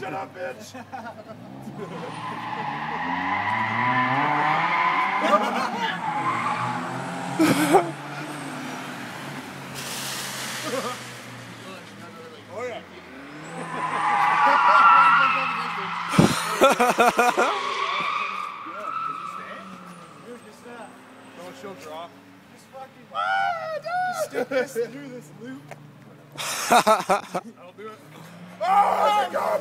Shut up, bitch! Oh yeah. Don't she'll drop. Just fucking stick this through this loop. I'll do it. Oh, my God!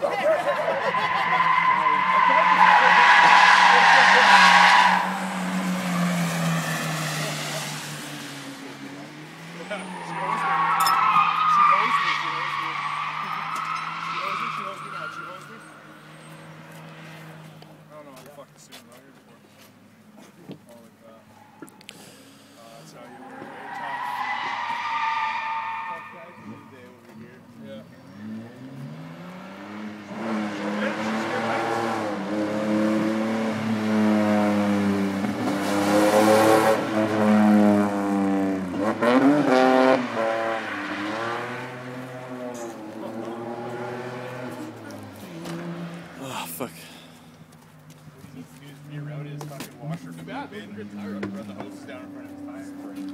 Oh, fuck. Your route is fucking washer. Too bad, man. Run the hoses down in front of his tire.